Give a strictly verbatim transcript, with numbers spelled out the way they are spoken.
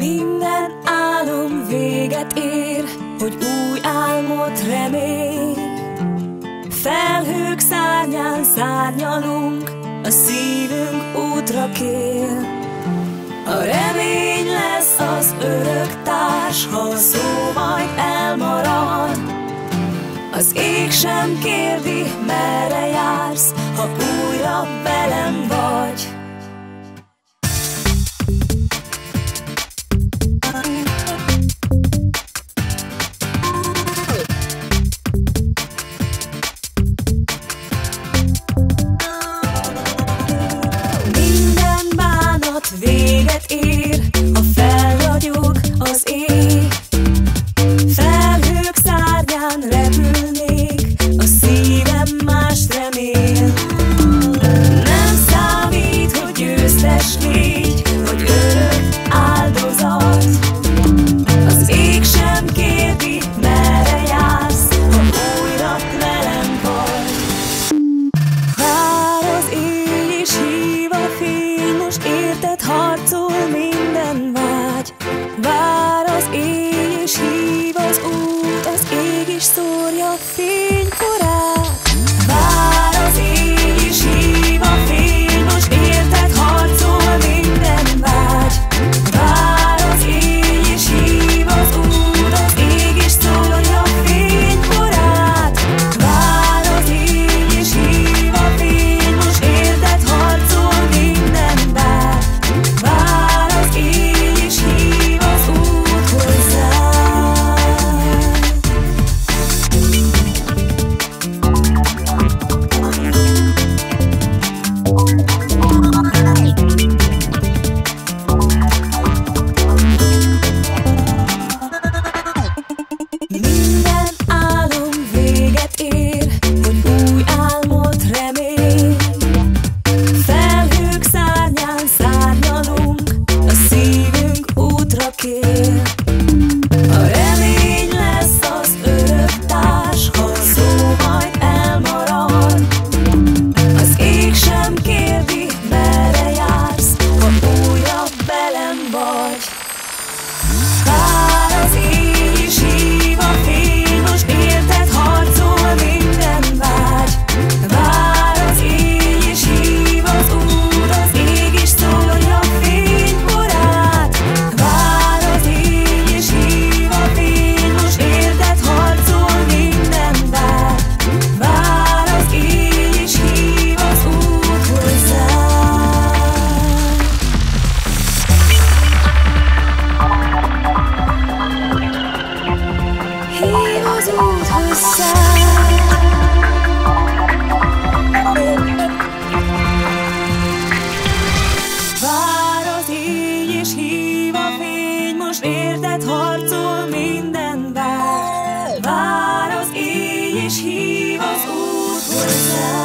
Minden álom véget ér, hogy új álmot remél. Felhők szárnyán szárnyalunk, a szívünk útra kér. A remény lesz az örök társ, ha a szó majd elmarad. Az ég sem kérdi, merre jársz, ha újra velem vagy. Minden bánat véget ér, ha felragyog az ég. Felhők szárnyán repülnék, a szívem mást remél. Nem számít, hogy győztes légy, hogy örök áldozat. Az ég sem kérdi, merre jársz, ha újra velem vagy. Vár az éj és hív a fény, most érted harcol minden vágy. Vár az éj és hív az út, az ég is szórja fénykorát. Vár az éj és hív a fény, most érted harcol minden vágy. Vár az éj és hív az út, az ég is szórja fénykorát. Vár az éj és hív a fény, most érted harcol minden vágy. Vár az éj és hív az út hozzád. Minden álom véget ér, hogy új álmot remél. Felhők szárnyán szárnyalunk, a szívünk útra kér. A remény lesz az örök társ, ha a szó majd elmarad. Az ég sem kérdi, merre jársz, ha újra velem vagy. Vár az éj és hív a fény, most érted harcol minden vágy. Vár az éj és hív az út, az ég is szórja fénykorát. Vár az éj és hív a fény, most érted harcol minden vágy. Vár az éj és hív az út hozzád. Hív az út hozzád. Vár az éj és hív a fény, most érted harcol minden vágy. Vár az éj és hív az út hozzád.